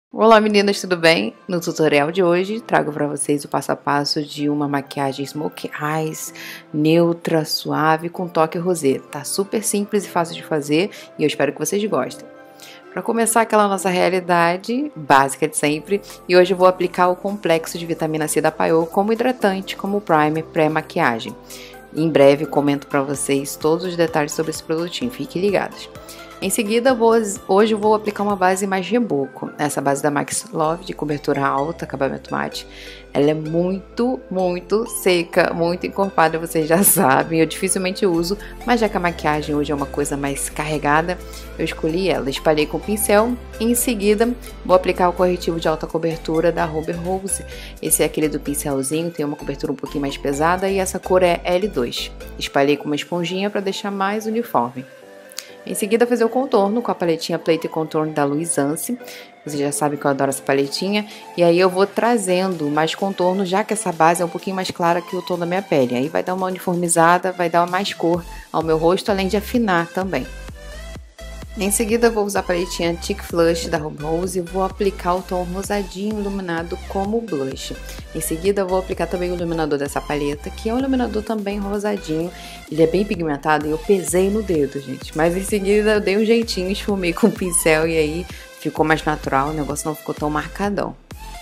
Olá meninas, tudo bem? No tutorial de hoje trago para vocês o passo a passo de uma maquiagem Smokey Eyes neutra, suave com toque rosé. Tá super simples e fácil de fazer e eu espero que vocês gostem. Para começar aquela nossa realidade básica de sempre, e hoje eu vou aplicar o complexo de vitamina C da Paiô como hidratante, como primer pré-maquiagem. Em breve comento para vocês todos os detalhes sobre esse produtinho, fiquem ligados. Em seguida, hoje eu vou aplicar uma base mais reboco. Essa base da Max Love, de cobertura alta, acabamento mate. Ela é muito seca, muito encorpada, vocês já sabem. Eu dificilmente uso, mas já que a maquiagem hoje é uma coisa mais carregada, eu escolhi ela. Espalhei com o pincel. Em seguida, vou aplicar o corretivo de alta cobertura da Ruby Rose. Esse é aquele do pincelzinho, tem uma cobertura um pouquinho mais pesada e essa cor é L2. Espalhei com uma esponjinha para deixar mais uniforme. Em seguida, fazer o contorno com a paletinha Plate Contour da Luisance. Você já sabe que eu adoro essa paletinha. E aí eu vou trazendo mais contorno, já que essa base é um pouquinho mais clara que o tom da minha pele. Aí vai dar uma uniformizada, vai dar mais cor ao meu rosto, além de afinar também. Em seguida, eu vou usar a paletinha Cheek Flush da Ruby Rose e vou aplicar o tom rosadinho iluminado como blush. Em seguida, eu vou aplicar também o iluminador dessa paleta, que é um iluminador também rosadinho. Ele é bem pigmentado e eu pesei no dedo, gente. Mas em seguida, eu dei um jeitinho, esfumei com o pincel e aí ficou mais natural, o negócio não ficou tão marcadão.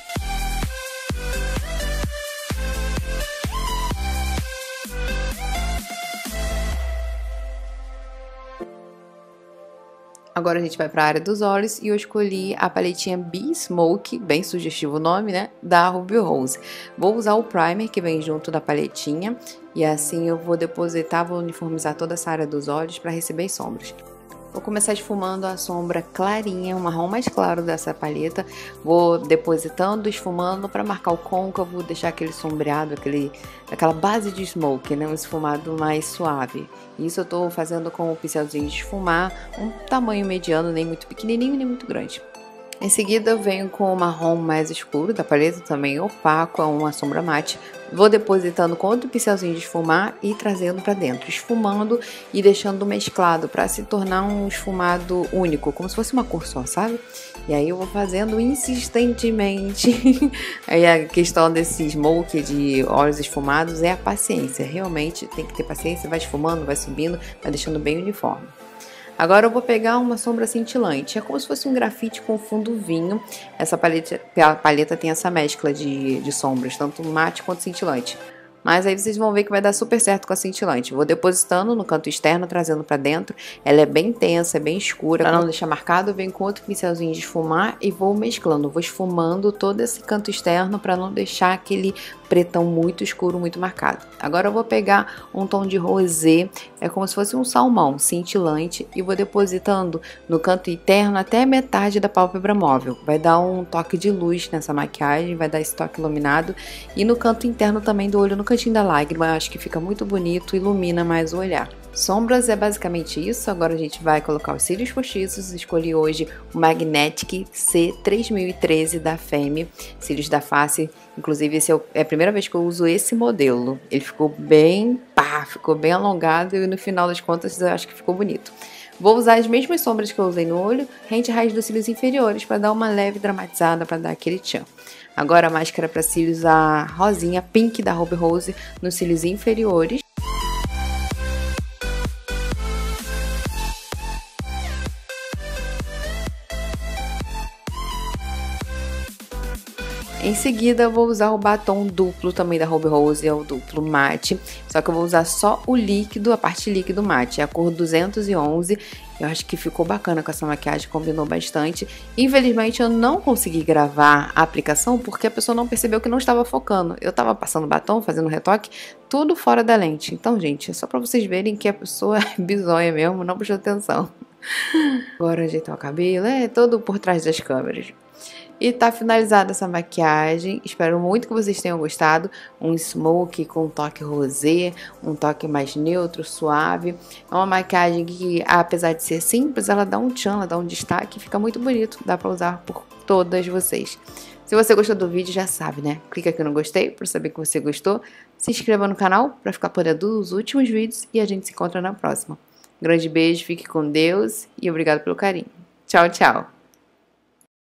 Agora a gente vai para a área dos olhos e eu escolhi a paletinha Be Smoke, bem sugestivo o nome, né, da Ruby Rose. Vou usar o primer que vem junto da paletinha e assim eu vou depositar, vou uniformizar toda essa área dos olhos para receber as sombras. Vou começar esfumando a sombra clarinha, um marrom mais claro dessa paleta. Vou depositando, esfumando para marcar o côncavo, deixar aquele sombreado, aquela base de smoke, né? Um esfumado mais suave. Isso eu tô fazendo com o pincelzinho de esfumar, um tamanho mediano, nem muito pequenininho nem muito grande. Em seguida eu venho com o marrom mais escuro da paleta, também opaco, uma sombra mate. Vou depositando com outro pincelzinho de esfumar e trazendo para dentro, esfumando e deixando mesclado para se tornar um esfumado único, como se fosse uma cor só, sabe? E aí eu vou fazendo insistentemente. Aí a questão desse smoke de olhos esfumados é a paciência, realmente tem que ter paciência, vai esfumando, vai subindo, vai deixando bem uniforme. Agora eu vou pegar uma sombra cintilante, é como se fosse um grafite com fundo vinho. Essa paleta tem essa mescla de sombras, tanto mate quanto cintilante. Mas aí vocês vão ver que vai dar super certo com a cintilante. Vou depositando no canto externo, trazendo pra dentro. Ela é bem tensa, é bem escura. Pra não deixar marcado, eu venho com outro pincelzinho de esfumar e vou mesclando. Vou esfumando todo esse canto externo pra não deixar aquele pretão muito escuro, muito marcado. Agora eu vou pegar um tom de rosé, é como se fosse um salmão cintilante, e vou depositando no canto interno até metade da pálpebra móvel. Vai dar um toque de luz nessa maquiagem, vai dar esse toque iluminado. E no canto interno também do olho, no cantinho da lágrima, eu acho que fica muito bonito, ilumina mais o olhar. Sombras é basicamente isso. Agora a gente vai colocar os cílios postiços. Escolhi hoje o Magnetic C3013 da Femme, cílios da face. Inclusive, é a primeira vez que eu uso esse modelo. Ele ficou bem alongado e no final das contas eu acho que ficou bonito. Vou usar as mesmas sombras que eu usei no olho, rente e raiz dos cílios inferiores, para dar uma leve dramatizada, para dar aquele tchan. Agora a máscara para cílios, a rosinha Pink da Ruby Rose, nos cílios inferiores. Em seguida eu vou usar o batom duplo também da Ruby Rose, é o duplo mate, só que eu vou usar só o líquido, a parte líquido mate, é a cor 211, eu acho que ficou bacana com essa maquiagem, combinou bastante. Infelizmente eu não consegui gravar a aplicação porque a pessoa não percebeu que não estava focando, eu estava passando batom, fazendo retoque, tudo fora da lente, então gente, é só pra vocês verem que a pessoa é bizonha mesmo, não prestou atenção. Agora ajeitar o cabelo, é todo por trás das câmeras. E tá finalizada essa maquiagem, espero muito que vocês tenham gostado. Um smoke com um toque rosé, um toque mais neutro, suave. É uma maquiagem que, apesar de ser simples, ela dá um tchan, ela dá um destaque, fica muito bonito, dá pra usar por todas vocês. Se você gostou do vídeo, já sabe, né? Clica aqui no gostei para saber que você gostou. Se inscreva no canal para ficar por dentro dos últimos vídeos e a gente se encontra na próxima. Grande beijo, fique com Deus e obrigado pelo carinho. Tchau, tchau!